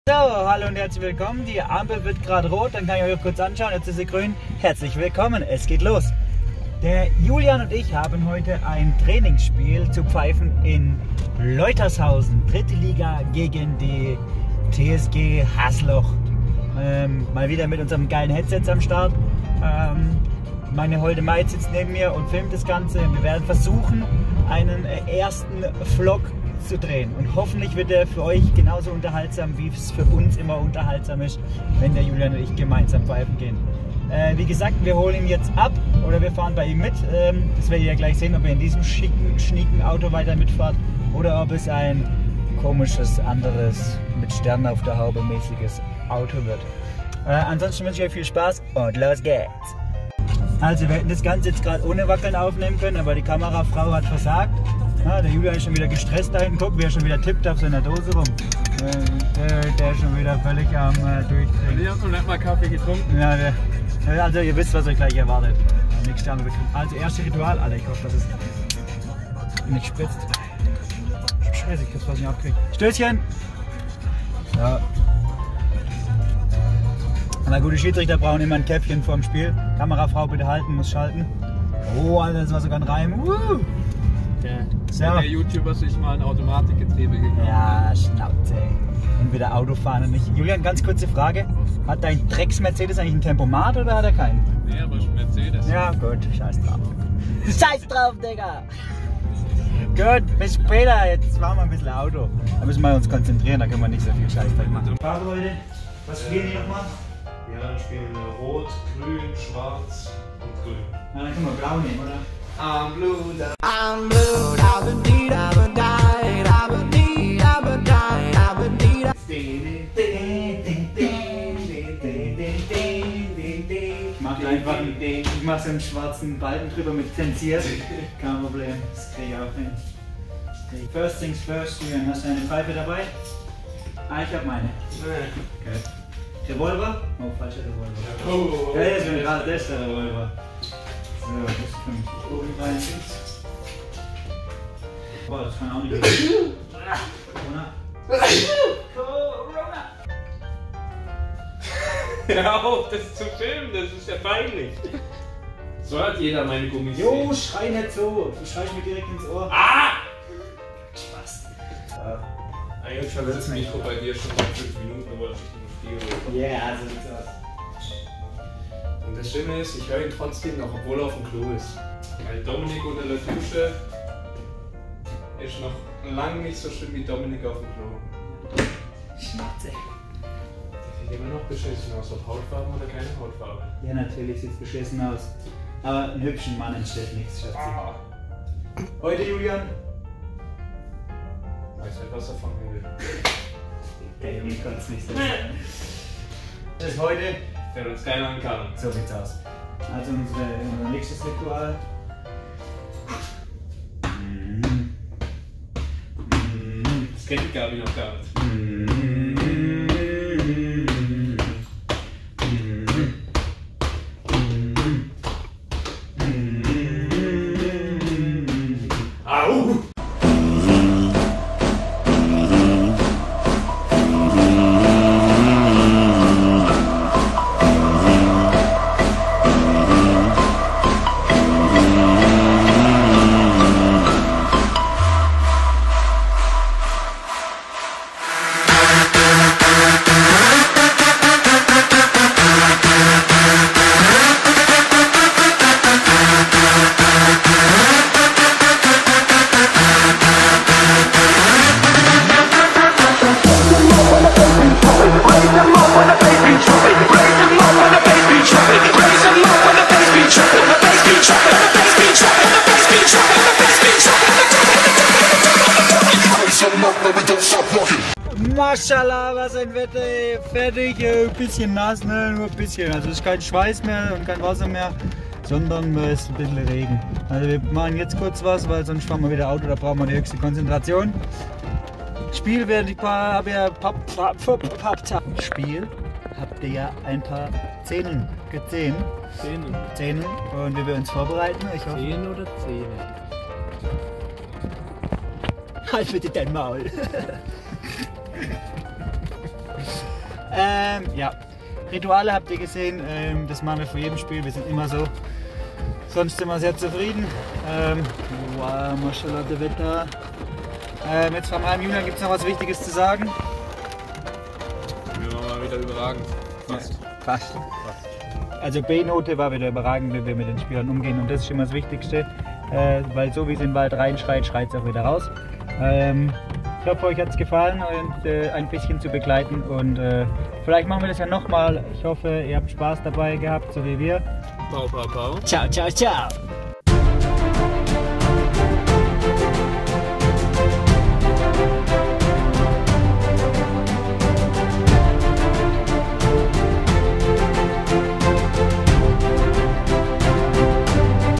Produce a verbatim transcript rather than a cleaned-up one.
So, hallo und herzlich willkommen. Die Ampel wird gerade rot, dann kann ich euch kurz anschauen. Jetzt ist sie grün. Herzlich willkommen, es geht los. Der Julian und ich haben heute ein Trainingsspiel zu pfeifen in Leutershausen. Dritte Liga gegen die T S G Hasloch. Ähm, mal wieder mit unserem geilen Headset am Start. Ähm, meine Holde Maid sitzt neben mir und filmt das Ganze. Wir werden versuchen, einen ersten Vlog zu drehen. Und hoffentlich wird er für euch genauso unterhaltsam, wie es für uns immer unterhaltsam ist, wenn der Julian und ich gemeinsam pfeifen gehen. Äh, wie gesagt, wir holen ihn jetzt ab oder wir fahren bei ihm mit. Ähm, das werdet ihr ja gleich sehen, ob er in diesem schicken, schnieken Auto weiter mitfahrt oder ob es ein komisches, anderes, mit Sternen auf der Haube mäßiges Auto wird. Äh, ansonsten wünsche ich euch viel Spaß und los geht's! Also wir hätten das Ganze jetzt gerade ohne Wackeln aufnehmen können, aber die Kamerafrau hat versagt. Ja, der Julian ist schon wieder gestresst da hinten, guck, wie er schon wieder tippt auf seiner Dose rum. Äh, der, der ist schon wieder völlig am äh, Durchdrehen. Ich hab noch nicht mal Kaffee getrunken. Ja, der, also ihr wisst, was euch gleich erwartet. Nächste Sterne bekommen. Also erste Ritual, Alter, ich hoffe, dass es nicht spritzt. Scheiße, ich hab's fast nicht abgekriegt. Stößchen! Ja. Aber gute Schiedsrichter brauchen immer ein Käppchen vorm Spiel. Kamerafrau bitte halten, muss schalten. Oh, Alter, das war sogar ein Reim. Uh. Ja. So. Wenn der YouTuber sich mal ein Automatikgetriebe gekauft hat. Ja, Schnauze. Und wieder Autofahren und nicht. Julian, ganz kurze Frage. Hat dein Drecks-Mercedes eigentlich ein Tempomat oder hat er keinen? Nee, aber ist ein Mercedes. Ja, gut. Scheiß drauf. Scheiß drauf, Digga! Gut, bis später. Jetzt fahren wir ein bisschen Auto. Da müssen wir uns konzentrieren, da können wir nicht so viel Scheiß machen. Farbe, Leute. Was spielen die nochmal? Ja, dann spielen wir Rot, Grün, Schwarz und Grün. Na, dann können wir Blau nehmen, oder? I'm blue, I'm blue, I've been deed, I've been died, I've been deed, I've been died, I've been deed. Ich mach einfach einen, ich mach so einen schwarzen Balken drüber mit zensiert. Kein Problem, das krieg ich auch hin. First things first, Julian, hast du eine Pfeife dabei? Ah, ich hab meine. Okay. Revolver? Oh, falscher Revolver. Oh, Ja, das ist mir gerade der Revolver. So, das kommt oben rein. Boah, das kann auch nicht gehen. Corona. Corona. hör auf, das zu filmen, das ist ja peinlich. So hat jeder meine Gummis. Jo, schrei nicht so. Du schreist mir direkt ins Ohr. Ah! Spaß. Eigentlich schon das Mikro bei dir schon seit fünf Minuten, wollte ich nur vier. Ja, yeah, so sieht's aus. Und das Schlimme ist, ich höre ihn trotzdem noch, obwohl er auf dem Klo ist. Weil Dominik unter der Dusche ist noch lange nicht so schlimm wie Dominik auf dem Klo. Schnauze. Der sieht immer noch beschissen aus, ob Hautfarbe oder keine Hautfarbe. Ja, natürlich sieht's beschissen aus. Aber einen hübschen Mann entsteht nichts, Schatzi. Heute, Julian. Weiß nicht, was er von mir will. Der Junge kann's nicht so sagen. Das ist heute. Der uns keiner an kann. So sieht's aus. Also unsere, unser nächstes Ritual. Das kennt ich Gabi noch gar nicht. Au! Maschallah, was ein Wetter, ey. Fertig, ein bisschen nass, ne? Nur ein bisschen. Also es ist kein Schweiß mehr und kein Wasser mehr, sondern es ist ein bisschen Regen. Also wir machen jetzt kurz was, weil sonst fahren wir wieder Auto, da brauchen wir die höchste Konzentration. Spiel werde ich paar, habe ja pap, pap, pap, pap, Spiel habt ihr ja ein paar Szenen gesehen. Zähne. Szenen und wie wir uns vorbereiten. Ich hoffe. Zehn oder Zähne? Halt bitte dein Maul. Ähm, ja, Rituale habt ihr gesehen, ähm, das machen wir vor jedem Spiel, wir sind immer so. Sonst sind wir sehr zufrieden. Ähm, wow, Maschallah, der Wetter. Ähm, jetzt vom Heim Julian, gibt es noch was Wichtiges zu sagen? Wir waren mal wieder überragend. Fast. Ja, fast. Also B-Note war wieder überragend, wie wir mit den Spielern umgehen und das ist immer das Wichtigste, äh, weil so wie es in den Wald reinschreit, schreit es auch wieder raus. Ähm, ich hoffe, euch hat es gefallen, und, äh, ein bisschen zu begleiten, und äh, vielleicht machen wir das ja nochmal. Ich hoffe, ihr habt Spaß dabei gehabt, so wie wir. Pau, pau, pau. Ciao, ciao, ciao.